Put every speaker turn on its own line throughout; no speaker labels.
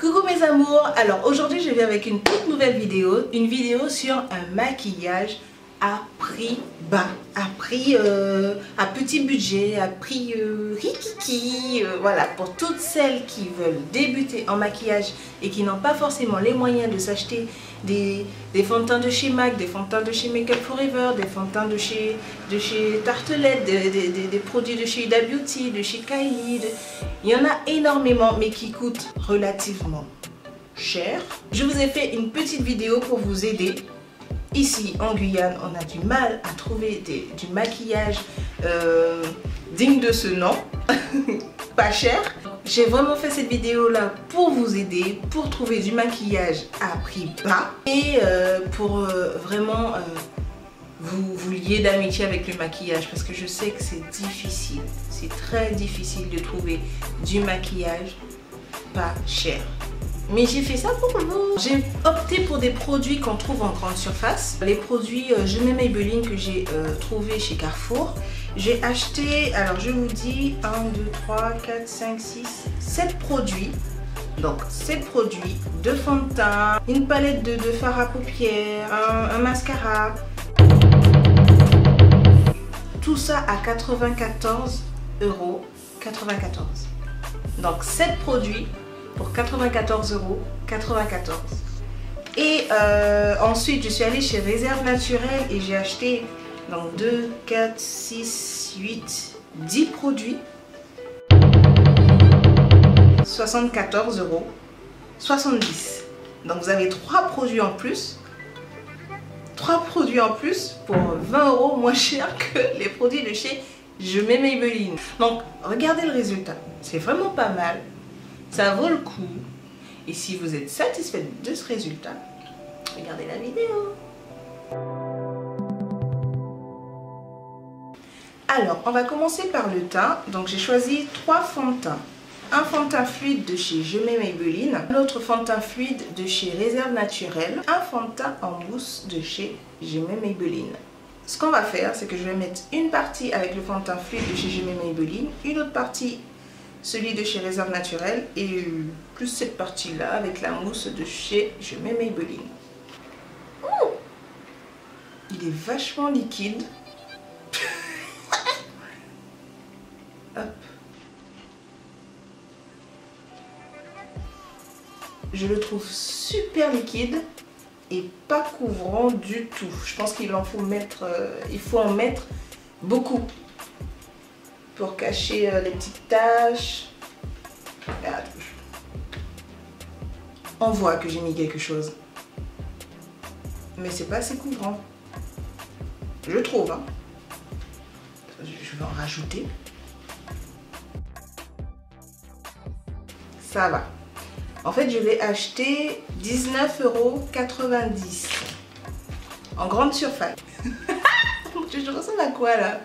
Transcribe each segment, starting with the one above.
Coucou mes amours, alors aujourd'hui je viens avec une toute nouvelle vidéo, une vidéo sur un maquillage à prix bas, à petit budget, à prix rikiki, voilà, pour toutes celles qui veulent débuter en maquillage et qui n'ont pas forcément les moyens de s'acheter des fonds de teint de chez MAC, des fonds de teint de chez Make Up Forever, des fonds de teint de chez Tartelette, des produits de chez Huda Beauty, de chez Kylie, il y en a énormément mais qui coûtent relativement cher. Je vous ai fait une petite vidéo pour vous aider. Ici en Guyane, on a du mal à trouver du maquillage digne de ce nom, pas cher. J'ai vraiment fait cette vidéo là pour vous aider, pour trouver du maquillage à prix bas et pour vraiment vous lier d'amitié avec le maquillage, parce que je sais que c'est difficile, c'est très difficile de trouver du maquillage pas cher. Mais j'ai fait ça pour vous. J'ai opté pour des produits qu'on trouve en grande surface. Les produits Je m'aime Maybelline que j'ai trouvé chez Carrefour. J'ai acheté, alors je vous dis, 1, 2, 3, 4, 5, 6, 7 produits. Donc 7 produits, 2 fonds de teint, une palette de fard à paupières, un mascara. Tout ça à 94,94 €. Donc 7 produits pour 94,94 €. Et ensuite je suis allée chez Réserve Naturelle et j'ai acheté donc 2, 4, 6, 8, 10 produits. 74,70 €. Donc vous avez 3 produits en plus. 3 produits en plus pour 20 € moins cher que les produits de chez Je m'aime Maybelline. Donc regardez le résultat. C'est vraiment pas mal. Ça vaut le coup. Et si vous êtes satisfait de ce résultat, regardez la vidéo. Alors, on va commencer par le teint. Donc, j'ai choisi 3 fonds de teint. Un fond de teint fluide de chez Je m'aime Maybelline. Un autre fond de teint fluide de chez Réserve Naturelle. Un fond de teint en mousse de chez Je m'aime Maybelline. Ce qu'on va faire, c'est que je vais mettre une partie avec le fond de teint fluide de chez Je m'aime Maybelline. Une autre partie celui de chez Réserve Naturelle et plus cette partie là avec la mousse de chez Je m'aime Maybelline. Il est vachement liquide. Hop. Je le trouve super liquide et pas couvrant du tout. Je pense qu'il en faut mettre, il faut en mettre beaucoup pour cacher les petites taches. On voit que j'ai mis quelque chose, mais c'est pas assez couvrant, je trouve, hein. Je vais en rajouter. Ça va. En fait, je l'ai acheté 19,90 € en grande surface. Je ressemble à quoi là?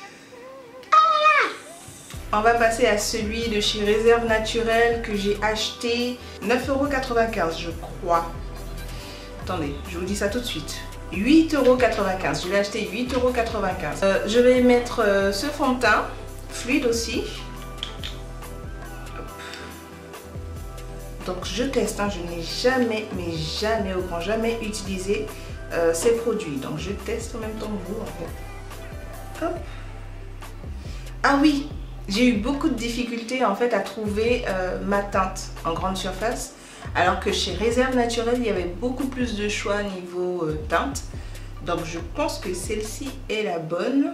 On va passer à celui de chez Réserve Naturelle que j'ai acheté 9,95 € je crois. Attendez, je vous dis ça tout de suite. 8,95 €. Je l'ai acheté 8,95 €. Je vais mettre ce fond de teint fluide aussi. Hop. Donc je teste, hein, je n'ai jamais, mais jamais au grand jamais utilisé ces produits. Donc je teste en même temps que vous en fait. Hop. Ah oui! J'ai eu beaucoup de difficultés en fait à trouver ma teinte en grande surface, alors que chez Réserve Naturelle il y avait beaucoup plus de choix niveau teinte. Donc je pense que celle-ci est la bonne.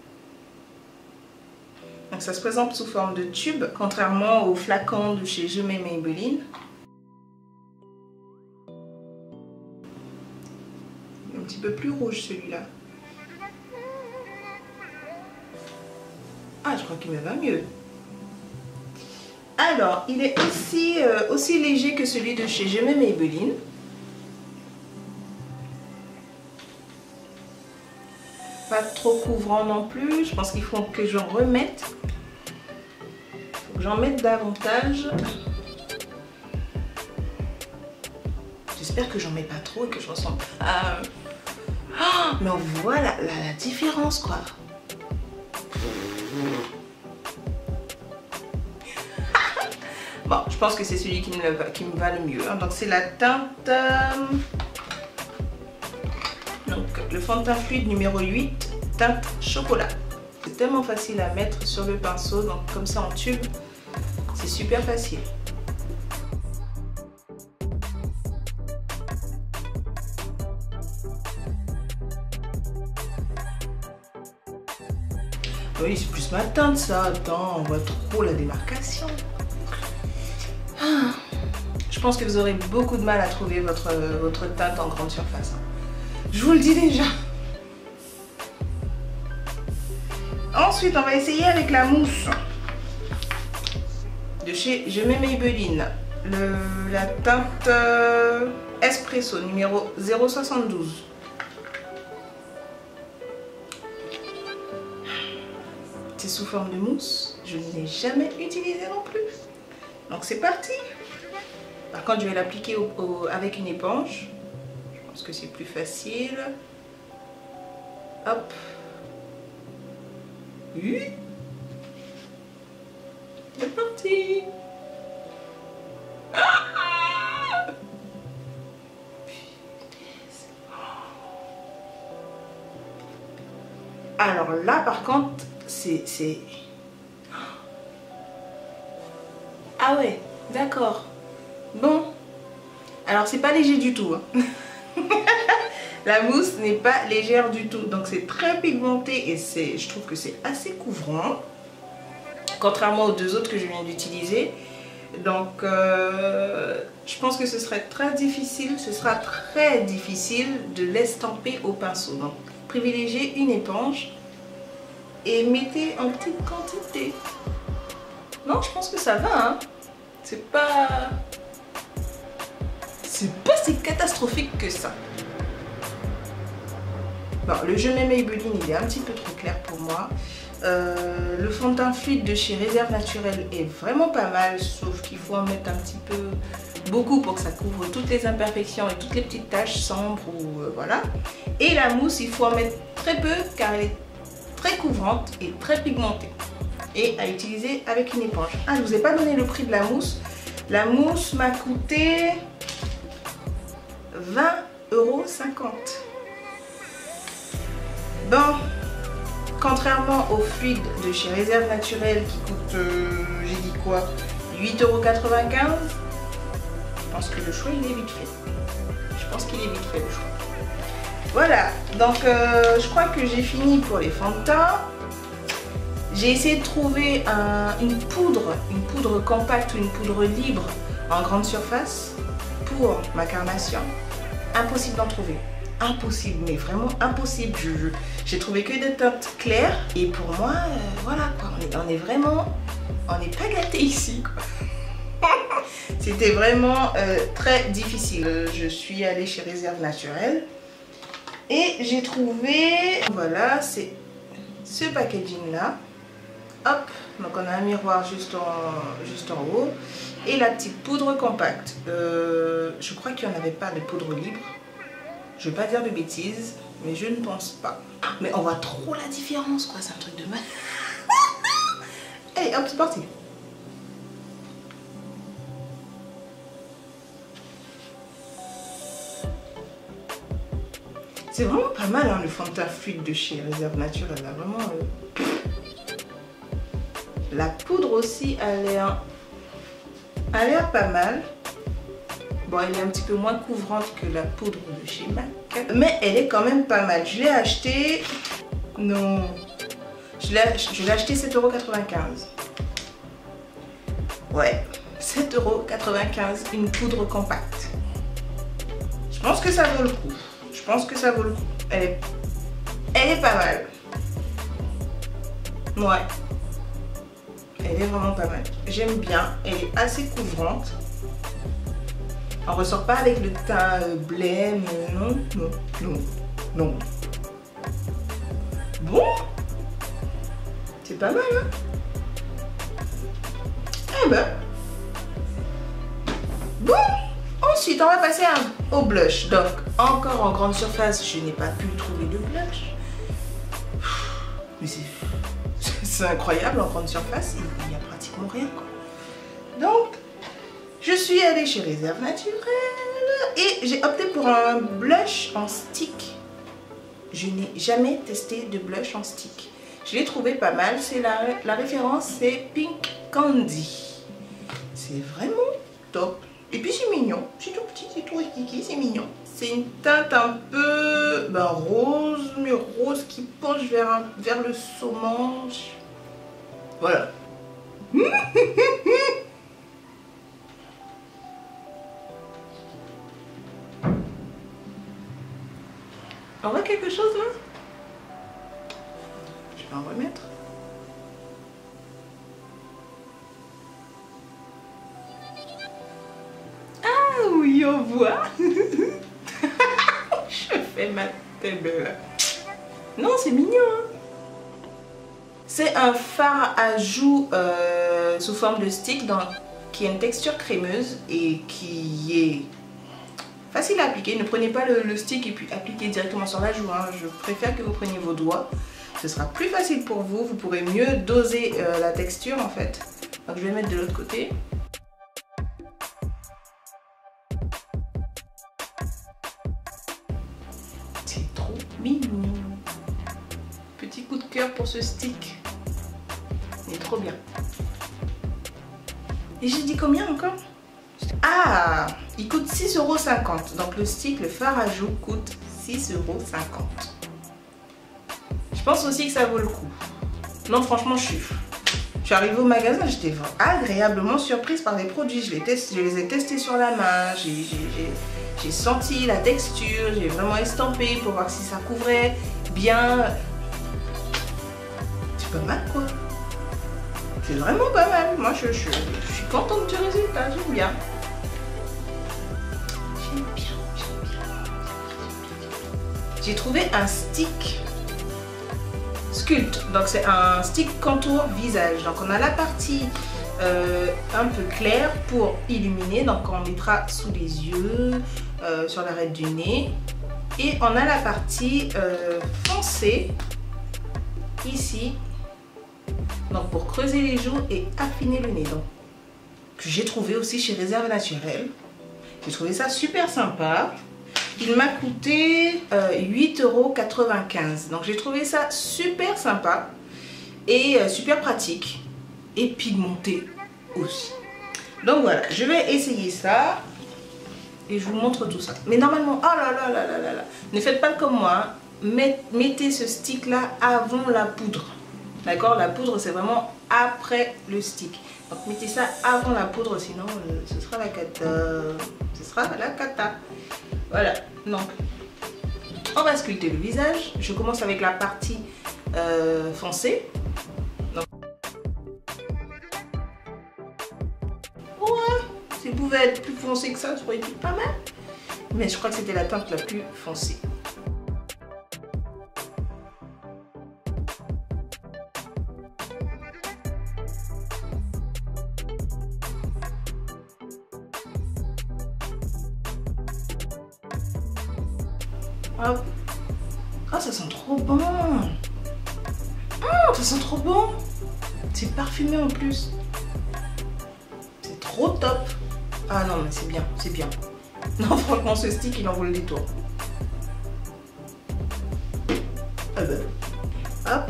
Donc ça se présente sous forme de tube, contrairement au flacon de chez Je m'aime Maybelline. Un petit peu plus rouge celui-là. Ah, je crois qu'il me va mieux. Alors, il est aussi léger que celui de chez Je m'aime Maybelline. Pas trop couvrant non plus. Je pense qu'il faut que j'en remette. Il faut que j'en mette davantage. J'espère que j'en mets pas trop et que je ressemble à... Oh, mais on voit la différence quoi. Bon, je pense que c'est celui qui me va le mieux. Hein. Donc c'est la teinte... Donc le fond de teint fluide numéro 8, teinte chocolat. C'est tellement facile à mettre sur le pinceau, donc comme ça en tube, c'est super facile. Oui, c'est plus ma teinte ça. Attends, on voit trop la démarcation. Je pense que vous aurez beaucoup de mal à trouver votre teinte en grande surface. Je vous le dis déjà. Ensuite, on va essayer avec la mousse de chez Je mets Maybelline. La teinte Espresso numéro 072. C'est sous forme de mousse. Je ne l'ai jamais utilisé non plus. Donc c'est parti. Par contre, je vais l'appliquer avec une éponge. Je pense que c'est plus facile. Hop. Oui. C'est parti. Ah! Alors là, par contre, c'est... Ah ouais, d'accord. Bon. Alors, c'est pas léger du tout. Hein. La mousse n'est pas légère du tout. Donc, c'est très pigmenté et je trouve que c'est assez couvrant. Contrairement aux deux autres que je viens d'utiliser. Donc, je pense que ce serait très difficile. Ce sera très difficile de l'estamper au pinceau. Donc, privilégiez une éponge. Et mettez en petite quantité. Non, je pense que ça va. Hein. C'est pas si catastrophique que ça. Bon, le Je mets Maybelline, il est un petit peu trop clair pour moi. Le fond de teint fluide de chez Réserve Naturelle est vraiment pas mal, sauf qu'il faut en mettre un petit peu beaucoup pour que ça couvre toutes les imperfections et toutes les petites taches sombres ou voilà. Et la mousse, il faut en mettre très peu car elle est très couvrante et très pigmentée et à utiliser avec une éponge. Ah, je ne vous ai pas donné le prix de la mousse. La mousse m'a coûté 20,50 €. Bon, contrairement au fluide de chez Réserve Naturelle qui coûte, j'ai dit quoi, 8,95 €, je pense que le choix il est vite fait. Je pense qu'il est vite fait le choix. Voilà, donc je crois que j'ai fini pour les fonds de teint. J'ai essayé de trouver une poudre compacte ou une poudre libre en grande surface pour ma carnation. Impossible d'en trouver. Impossible, mais vraiment impossible. J'ai trouvé que des teintes claires et pour moi, voilà quoi, on est vraiment, on n'est pas gâtés ici quoi. C'était vraiment très difficile. Je suis allée chez Réserve Naturelle. Et j'ai trouvé, voilà, c'est ce packaging là. Hop, donc on a un miroir juste en haut. Et la petite poudre compacte. Je crois qu'il n'y en avait pas de poudre libre. Je ne vais pas dire de bêtises, mais je ne pense pas. Mais on voit trop la différence, quoi. C'est un truc de mal. Allez, hop, c'est parti. C'est vraiment pas mal hein, le fond de teint fluide de chez Réserve Naturelle. Là, vraiment, la poudre aussi a l'air pas mal. Bon, elle est un petit peu moins couvrante que la poudre de chez MAC. Mais elle est quand même pas mal. Je l'ai acheté... Non. Je l'ai acheté 7,95 €. Ouais, 7,95 € une poudre compacte. Je pense que ça vaut le coup. Je pense que ça vaut le coup. Elle est pas mal. Ouais. Elle est vraiment pas mal. J'aime bien. Elle est assez couvrante. On ressort pas avec le teint blême. Non. Bon. C'est pas mal, hein? Eh ben. Bon. Ensuite, on va passer au blush. Donc, encore en grande surface, je n'ai pas pu trouver de blush. Mais c'est incroyable, en grande surface, il n'y a pratiquement rien, quoi. Donc, Je suis allée chez Réserve Naturelle et j'ai opté pour un blush en stick. Je n'ai jamais testé de blush en stick. Je l'ai trouvé pas mal. C'est la référence, c'est Pink Candy. C'est vraiment top. Et puis c'est mignon. C'est tout petit, c'est tout kiki, c'est mignon. C'est une teinte un peu rose, mais rose qui penche vers le saumon. Voilà. On voit quelque chose là? Je vais en remettre. Ah oui, on voit. Je fais ma tête là. Non, c'est mignon. Hein? C'est un fard à joues sous forme de stick qui a une texture crémeuse et qui est facile à appliquer. Ne prenez pas le stick et puis appliquez directement sur la joue. Hein. Je préfère que vous preniez vos doigts. Ce sera plus facile pour vous. Vous pourrez mieux doser la texture en fait. Donc je vais mettre de l'autre côté. C'est trop mignon. Petit coup de cœur pour ce stick. Il est trop bien. Et j'ai dit combien encore? Ah, il coûte 6,50 €. Donc le stick, le fard à joues coûte 6,50 €. Je pense aussi que ça vaut le coup. Non, franchement, je suis arrivée au magasin, j'étais agréablement surprise par les produits. Je les ai testés sur la main, j'ai senti la texture, j'ai vraiment estampé pour voir si ça couvrait bien. C'est pas mal quoi. C'est vraiment pas mal. Moi, je suis contente du résultat, j'aime bien. J'ai trouvé un stick sculpte, donc c'est un stick contour visage. Donc on a la partie un peu claire pour illuminer, donc on mettra sous les yeux, sur l'arête du nez, et on a la partie foncée ici, donc pour creuser les joues et affiner le nez. Donc que j'ai trouvé aussi chez Réserve Naturelle. J'ai trouvé ça super sympa. Il m'a coûté 8,95 €. Donc j'ai trouvé ça super sympa et super pratique et pigmenté aussi. Donc voilà, je vais essayer ça et je vous montre tout ça. Mais normalement, oh là là là là là là, ne faites pas comme moi. Hein. Mettez ce stick là avant la poudre. D'accord? La poudre c'est vraiment après le stick. Donc mettez ça avant la poudre, sinon ce sera la cata. Ce sera la cata. Voilà, donc on va sculpter le visage. Je commence avec la partie foncée. Donc, ouais, s'il pouvait être plus foncé que ça aurait été pas mal. Mais je crois que c'était la teinte la plus foncée. Hop. Oh, ça sent trop bon. Oh, ça sent trop bon. C'est parfumé en plus. C'est trop top. Ah non, mais c'est bien, c'est bien. Non, franchement, ce stick, il en vaut le détour. Ah ben. Hop.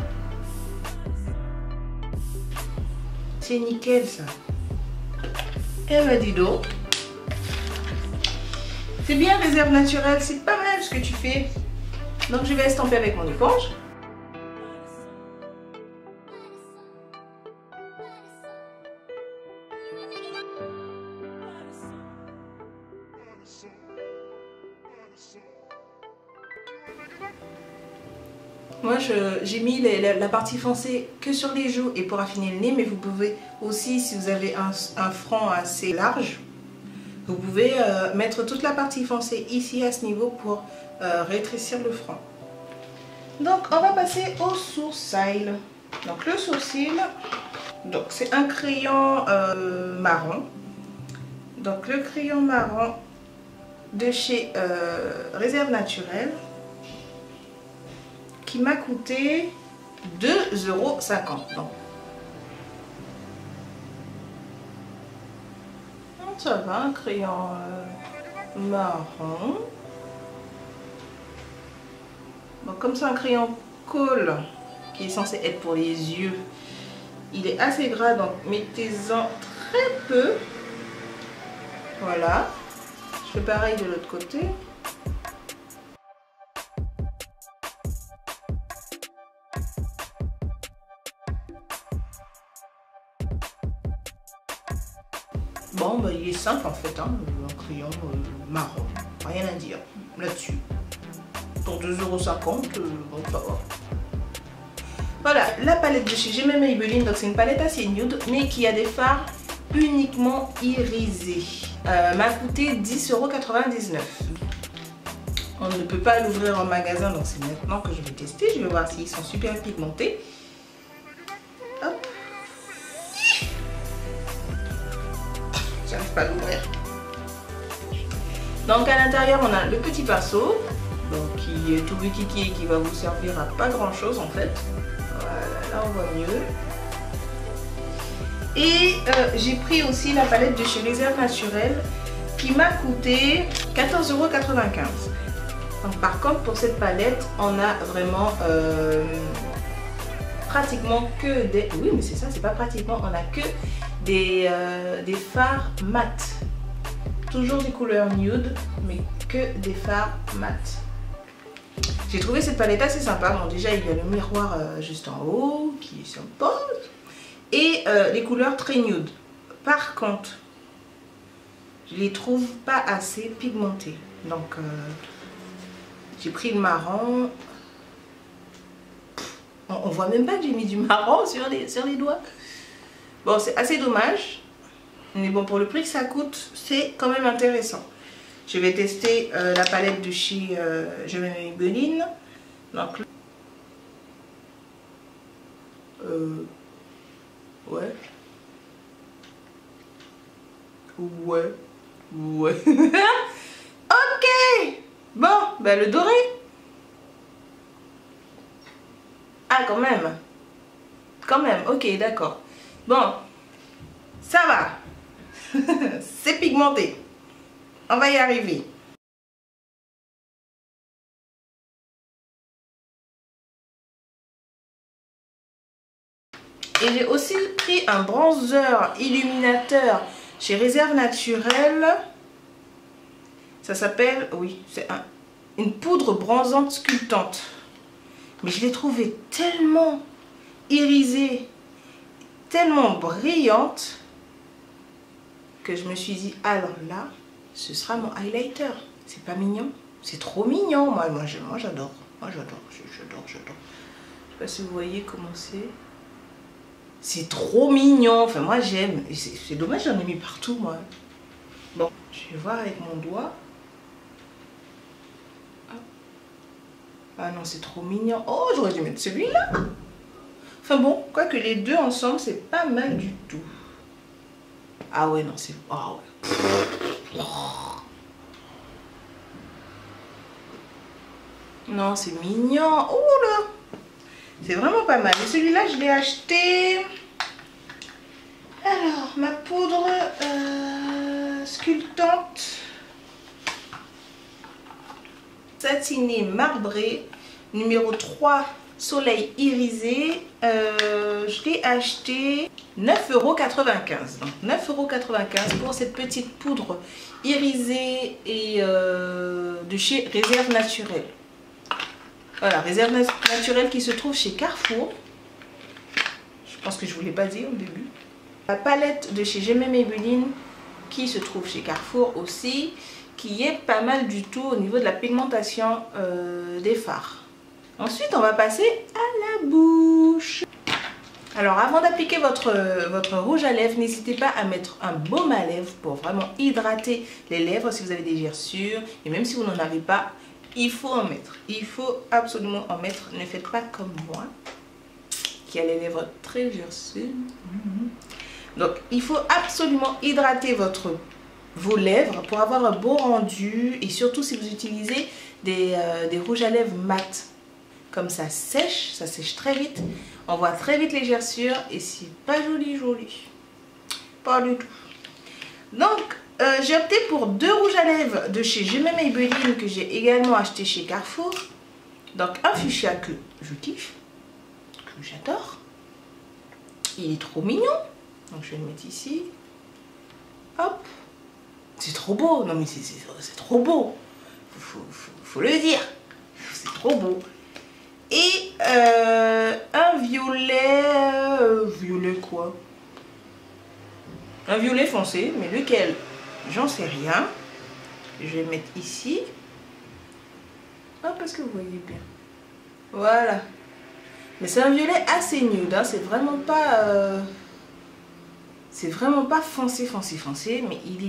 C'est nickel, ça. Eh ben, dis donc. C'est bien Réserve Naturelle, c'est pas mal ce que tu fais. Donc je vais estamper avec mon éponge. Moi j'ai mis la partie foncée que sur les joues et pour affiner le nez, mais vous pouvez aussi, si vous avez un front assez large, vous pouvez mettre toute la partie foncée ici à ce niveau pour rétrécir le front. Donc on va passer au sourcil. Donc le sourcil, donc c'est un crayon marron. Donc le crayon marron de chez Réserve Naturelle qui m'a coûté 2,50 €. Donc ça va, un crayon marron. Bon, comme c'est un crayon colle qui est censé être pour les yeux, il est assez gras, donc mettez-en très peu. Voilà. Je fais pareil de l'autre côté. Bon, bah, il est simple en fait, hein, un crayon marron, rien à dire là-dessus. Pour 2,50 €, bon, ça va. Voilà, la palette de chez Maybelline, donc c'est une palette assez nude, mais qui a des fards uniquement irisés. M'a coûté 10,99 €. On ne peut pas l'ouvrir en magasin, donc c'est maintenant que je vais tester. Je vais voir s'ils sont super pigmentés. Hop. J'arrive pas à l'ouvrir. Donc à l'intérieur on a le petit pinceau, donc qui est tout petit et qui va vous servir à pas grand chose en fait. Voilà, là on voit mieux. Et j'ai pris aussi la palette de chez Réserve Naturelle qui m'a coûté 14,95 €. Donc par contre pour cette palette on a vraiment pratiquement que des... Oui mais c'est ça, c'est pas pratiquement, on a que des fards mat. Toujours des couleurs nude, mais que des fards mat. J'ai trouvé cette palette assez sympa. Bon, déjà, il y a le miroir juste en haut, qui est sympa. Et les couleurs très nude. Par contre, je les trouve pas assez pigmentées. Donc, j'ai pris le marron. On voit même pas que j'ai mis du marron sur les doigts. Bon, c'est assez dommage. Mais bon, pour le prix que ça coûte, c'est quand même intéressant. Je vais tester la palette de chez Maybelline. Donc, ouais. Ouais. Ouais. Ok. Bon, ben le doré. Ah, quand même. Quand même, ok, d'accord. Bon, ça va. C'est pigmenté. On va y arriver. Et j'ai aussi pris un bronzer illuminateur chez Réserve Naturelle. Ça s'appelle, oui, c'est une poudre bronzante sculptante. Mais je l'ai trouvée tellement irisée, tellement brillante, que je me suis dit, alors là, ce sera mon highlighter. C'est pas mignon? C'est trop mignon. Moi j'adore. Moi j'adore. Je sais pas si vous voyez comment c'est. C'est trop mignon. Enfin, moi j'aime. C'est dommage, j'en ai mis partout, moi. Bon, je vais voir avec mon doigt. Ah non, c'est trop mignon. Oh, j'aurais dû mettre celui-là. Enfin bon, quoique les deux ensemble, c'est pas mal du tout. Ah ouais, non, c'est... Ah ouais. Non, c'est mignon. Oh là, c'est vraiment pas mal. Et celui-là, je l'ai acheté... Alors, ma poudre sculptante satinée marbrée, numéro 3, soleil irisé. Je l'ai acheté 9,95 €. Donc 9,95 € pour cette petite poudre irisée et de chez Réserve Naturelle. Voilà, Réserve Naturelle qui se trouve chez Carrefour. Je pense que je ne vous l'ai pas dit au début. La palette de chez Maybelline qui se trouve chez Carrefour aussi, qui est pas mal du tout au niveau de la pigmentation des fards. Ensuite, on va passer à la bouche. Alors, avant d'appliquer votre rouge à lèvres, n'hésitez pas à mettre un baume à lèvres pour vraiment hydrater les lèvres si vous avez des gerçures. Et même si vous n'en avez pas, il faut en mettre. Il faut absolument en mettre. Ne faites pas comme moi, qui a les lèvres très gerceuses. Donc, il faut absolument hydrater vos lèvres pour avoir un beau rendu. Et surtout si vous utilisez des rouges à lèvres mat. Comme ça sèche très vite. On voit très vite les gerçures et c'est pas joli. Pas du tout. Donc, j'ai opté pour 2 rouges à lèvres de chez Je m'aime Maybelline que j'ai également acheté chez Carrefour. Donc un fuchsia que je kiffe, que j'adore. Il est trop mignon. Donc je vais le mettre ici. Hop. C'est trop beau. Non mais c'est trop beau. Faut le dire. C'est trop beau. Et un violet... violet quoi? Un violet foncé, mais lequel? J'en sais rien. Je vais le mettre ici. Ah, parce que vous voyez bien. Voilà. Mais c'est un violet assez nude, hein. C'est vraiment pas foncé, mais il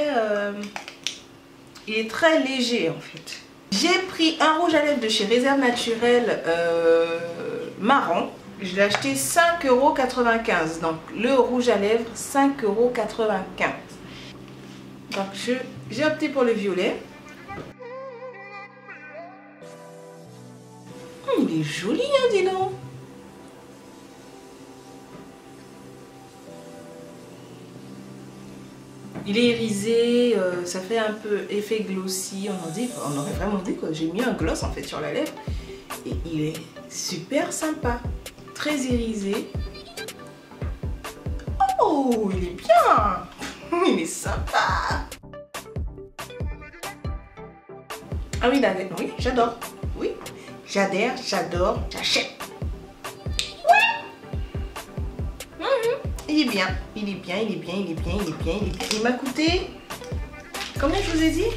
est très léger en fait. J'ai pris un rouge à lèvres de chez Réserve Naturelle marron. Je l'ai acheté 5,95 €. Donc le rouge à lèvres 5,95 €. Donc j'ai opté pour le violet. Il est joli, hein, dis donc. Il est irisé, ça fait un peu effet glossy. On aurait vraiment dit que j'ai mis un gloss en fait sur la lèvre. Et il est super sympa. Très irisé. Oh, il est bien. Il est sympa. Ah oui, oui, j'adore. Oui, j'adhère, j'adore, j'achète. Il est bien, il est bien, il est bien, il est bien, il est bien, il est bien. Il m'a coûté, combien je vous ai dit?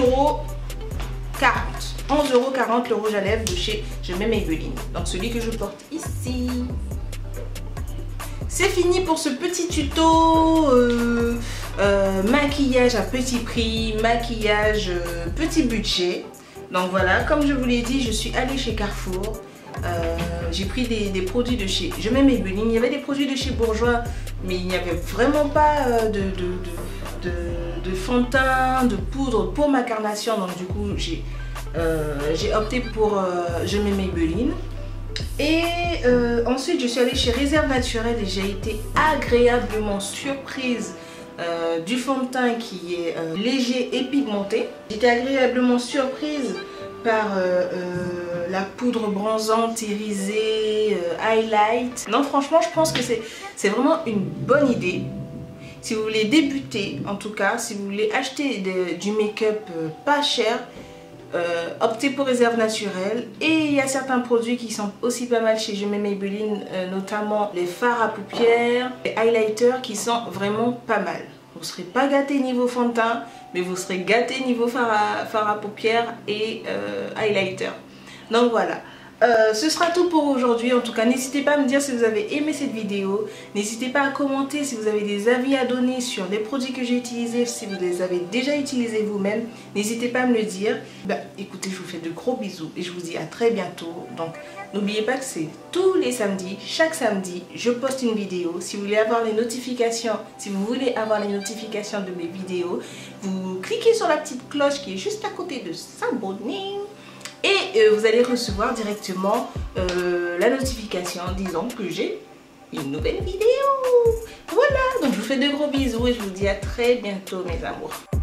11,40 €. 11,40 € le rouge à lèvres de chez Je m'aime Maybelline. Donc celui que je porte ici. C'est fini pour ce petit tuto maquillage à petit prix, maquillage petit budget. Donc voilà, comme je vous l'ai dit, je suis allée chez Carrefour. J'ai pris des produits de chez Je m'aime Maybelline. Il y avait des produits de chez Bourjois, mais il n'y avait vraiment pas de fond de teint, de poudre pour ma carnation. Donc du coup, j'ai opté pour Je m'aime Maybelline. Et ensuite, je suis allée chez Réserve Naturelle et j'ai été agréablement surprise du fond de teint qui est léger et pigmenté. J'étais agréablement surprise par la poudre bronzante irisée, highlight. Non, franchement, je pense que c'est vraiment une bonne idée. Si vous voulez débuter, en tout cas, si vous voulez acheter du make-up pas cher, optez pour Réserve Naturelle. Et il y a certains produits qui sont aussi pas mal chez Je m'aime Maybelline, notamment les fards à paupières, les highlighters qui sont vraiment pas mal. Vous ne serez pas gâté niveau fond de teint, mais vous serez gâté niveau fard à paupières et highlighter. Donc voilà, ce sera tout pour aujourd'hui. En tout cas, n'hésitez pas à me dire si vous avez aimé cette vidéo. N'hésitez pas à commenter si vous avez des avis à donner sur les produits que j'ai utilisés, si vous les avez déjà utilisés vous-même. N'hésitez pas à me le dire. Écoutez, je vous fais de gros bisous et je vous dis à très bientôt. Donc, n'oubliez pas que c'est tous les samedis. Chaque samedi, je poste une vidéo. Si vous voulez avoir les notifications, de mes vidéos, vous cliquez sur la petite cloche qui est juste à côté de s'abonner. Et vous allez recevoir directement la notification disant que j'ai une nouvelle vidéo. Voilà, donc je vous fais de gros bisous et je vous dis à très bientôt mes amours.